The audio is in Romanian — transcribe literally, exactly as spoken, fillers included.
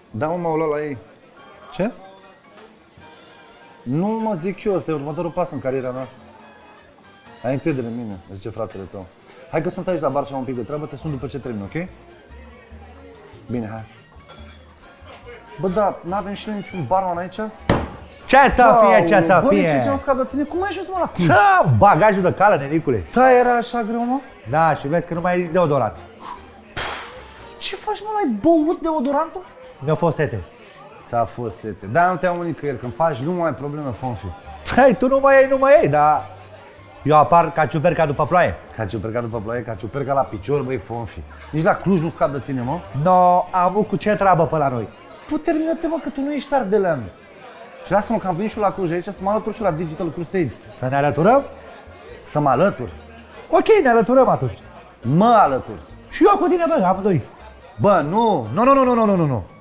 Da, mă, m-au luat la ei. Ce? Nu mă zic eu, ăsta e următorul pas în cariera mea. Ai încredere în mine, zice fratele tău. Hai că sunt aici la bar și am un pic de treabă, te sun după ce termin, ok? Bine, hai. Bă, da, n-avem și noi niciun barman aici? Ce să fie, ce să bă, fie? Bă, ce-am scap de tine? Cum ai ajuns, mă, la Cluj? Ce? Bagajul de cală, nenicule. Da, era așa greu, mă? Da, și vezi că nu mai ai deodorant. Ce faci, mă, l-ai băut deodorantul? Mi-a fost sete. Ți-a fost sete. Da, nu te-am unit nicăieri, când faci, nu mai ai probleme, Fonfi. Hai, tu nu mai ai, nu mai ai, dar eu apar ca ciuperca după ploaie. Ca ciuperca după ploaie, ca ciuperca la picior, băi, Fonfi. Nici la Cluj nu scap de tine, mă? No, am avut cu ce treabă pe la noi. Păi termină-te, mă, că tu nu ești ardelean. Și lasă-mă că am venit și eu la Cluj aici să mă alătur și eu la Digital Crusade. Să ne alăturăm? Să mă alătur? Ok, ne alăturăm atunci. Mă alătur. Și eu cu tine, bă, amândoi. Bă, nu, nu, nu, nu, nu, nu, nu, nu.